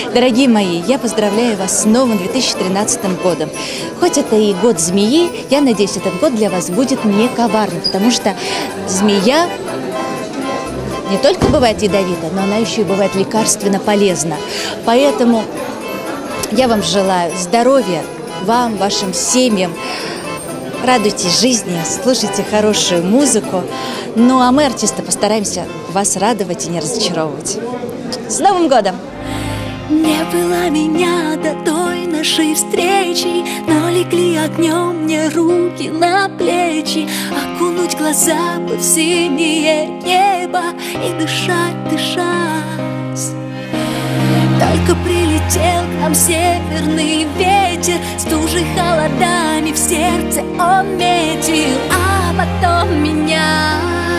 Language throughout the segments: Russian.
Дорогие мои, я поздравляю вас с новым 2013 годом. Хоть это и год змеи, я надеюсь, этот год для вас будет не коварным, потому что змея не только бывает ядовита, но она еще и бывает лекарственно полезна. Поэтому я вам желаю здоровья, вам, вашим семьям. Радуйтесь жизни, слушайте хорошую музыку. Ну а мы, артисты, постараемся вас радовать и не разочаровывать. С Новым годом! Не было меня до той нашей встречи, но легли огнем мне руки на плечи, окунуть глаза бы в синее небо и дышать, дышать. Только прилетел к нам северный ветер, стужей холодами в сердце он метил, а потом меня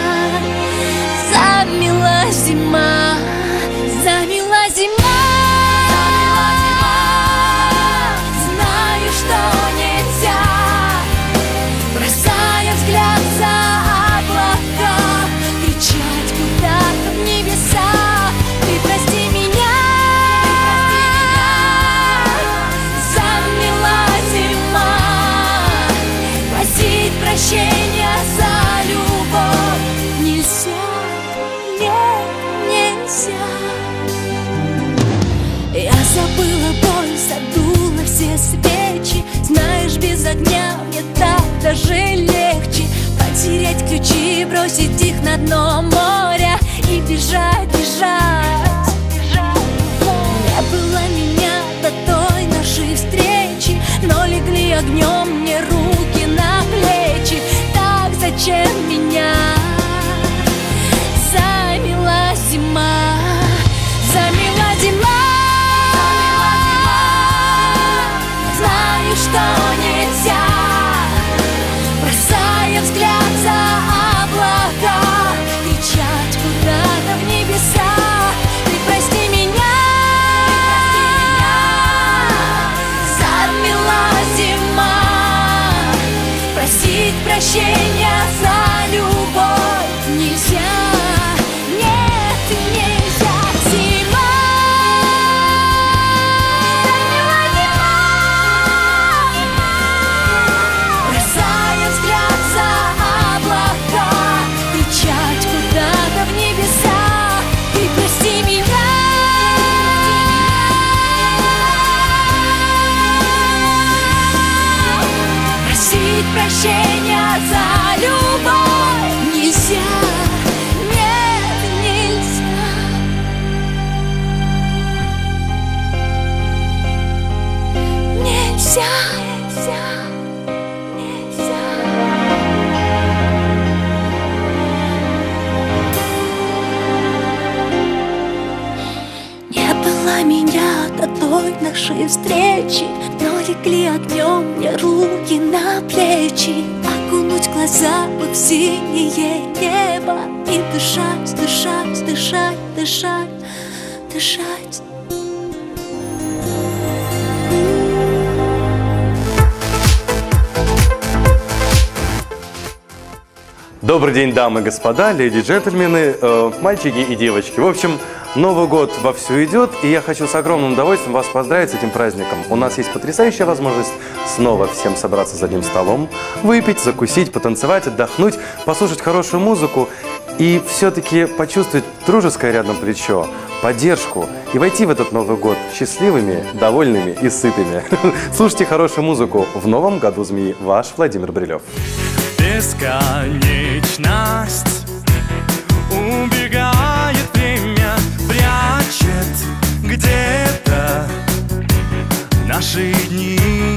замела зима, замела зима. Знаю, что нельзя, бросая взгляд за облака, кричать куда-то в небеса. Ты прости меня, замела зима, просить прощения за любовь нельзя, нет, нельзя. Я забыла боль, задула все свечи. Знаешь, без огня мне так даже легче. Потерять ключи, бросить их на дно моря и бежать, бежать. Не было меня до той нашей встречи, но легли огнем мне руки на плечи. Так зачем меня замела зима, замела зима. Знаю, что нельзя, бросая взгляд за облака, кричать куда-то в небеса. Ты прости меня, замела зима, просить прощения за любовь нельзя, нет, нельзя. Зима, замела зима, бросая взгляд за облака, кричать куда-то в небеса. Ты прости меня, просить прощения за любовь нельзя, нет, нельзя. Нельзя, нельзя, нельзя. Не было меня до той нашей встречи, но легли огнем мне руки на плечи, окунуть глаза бы в синее небо и дышать, дышать, дышать, дышать, дышать. Добрый день, дамы и господа, леди и джентльмены, мальчики и девочки. В общем, Новый год вовсю идет, и я хочу с огромным удовольствием вас поздравить с этим праздником. У нас есть потрясающая возможность снова всем собраться за одним столом, выпить, закусить, потанцевать, отдохнуть, послушать хорошую музыку и все-таки почувствовать дружеское рядом плечо, поддержку и войти в этот Новый год счастливыми, довольными и сытыми. Слушайте хорошую музыку в новом году змеи. Ваш Владимир Брилев. Бесконечность убегает время, прячет где-то наши дни.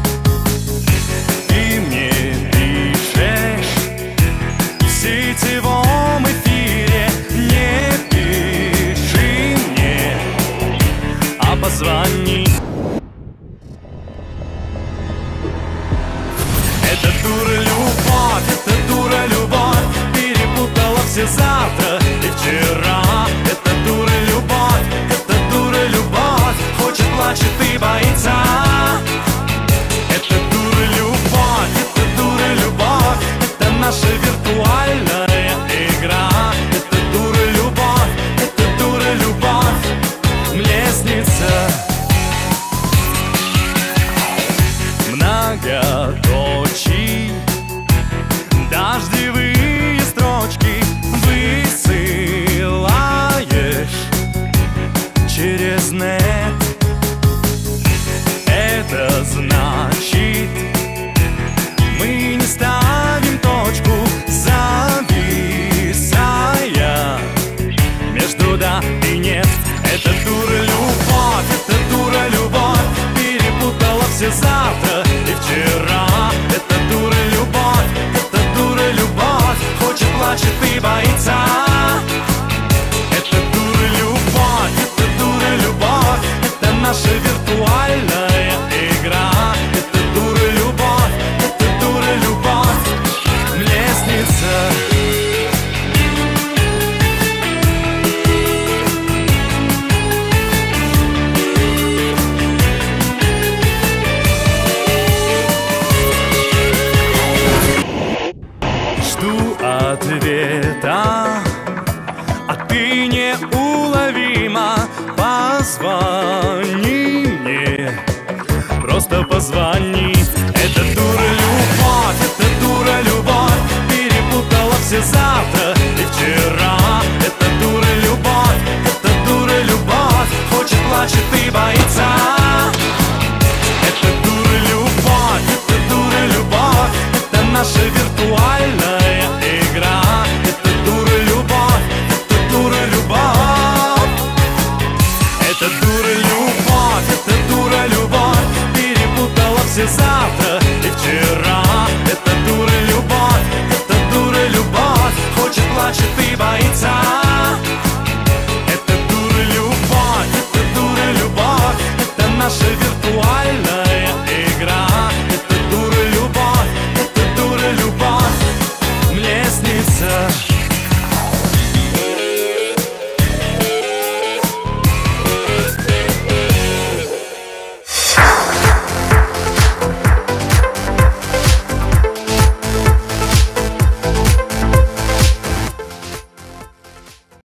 Ты мне пишешь в сетевом эфире, не пиши мне, а позвони. Это дура любовь, это дура любовь, перепутала все завтра и вчера. Это дура любовь, хочет, плачет и боится. Это дура любовь, это наша виртуальная игра. Это дура любовь, мне снится. бездны